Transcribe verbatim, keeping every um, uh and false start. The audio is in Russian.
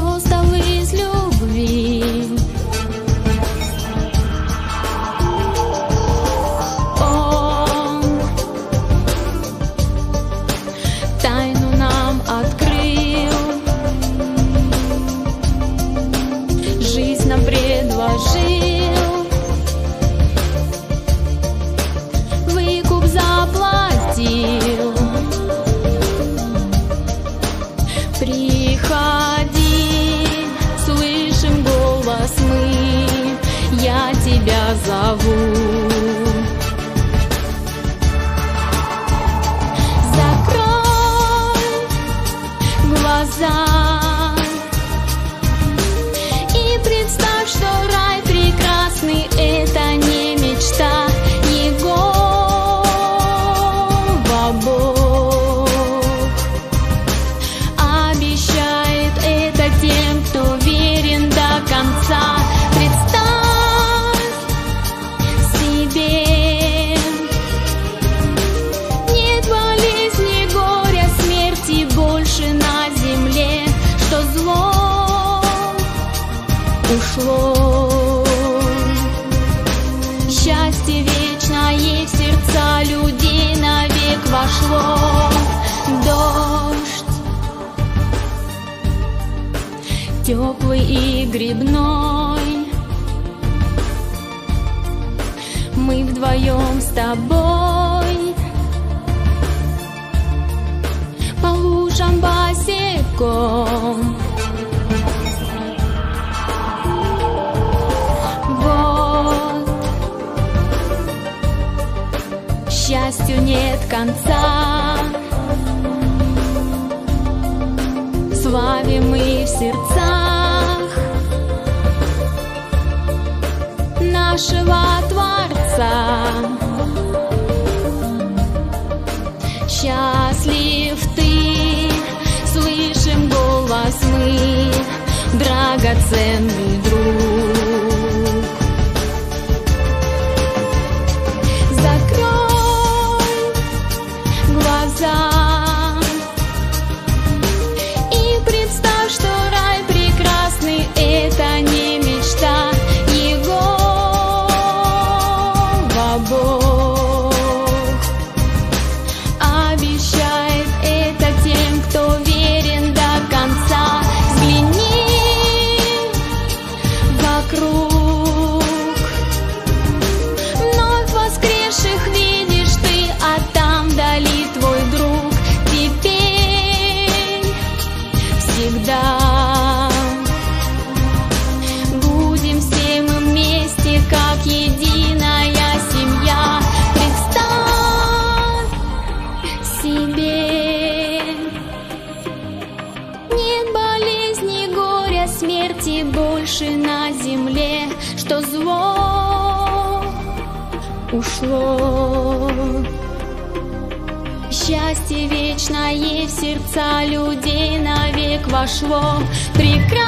состав из любви. Он тайну нам открыл, жизнь нам предложил, выкуп заплатил. Приходи, слышим голос мы, я тебя зову. Закрой глаза и представь, что рай прекрасный — это не мечта. Егова Бог обещает это тем, кто верен до конца. Представь себе, нет болезни, горя, смерти больше на земле, что зло ушло. Счастье вечное в сердца людей навек вошло. Дождь теплый и грибной, мы вдвоем с тобой по лужам босиком. Вот счастью нет конца, славим мы в сердцах нашего Творца. Счастлив ты, слышим голос мы, драгоценный друг. Закрой глаза и представь, что рай прекрасный — это не мечта. Егова Бог обещает это тем, кто верен до конца. Взгляни вокруг, вновь воскресших видишь ты, а там вдали твой друг. Теперь всегда будем все мы вместе, как единая семья. Представь себе, нет болезни, горя, смерти больше на земле, что зло ушло. Счастье вечное в сердца людей навек вошло. Прекрасно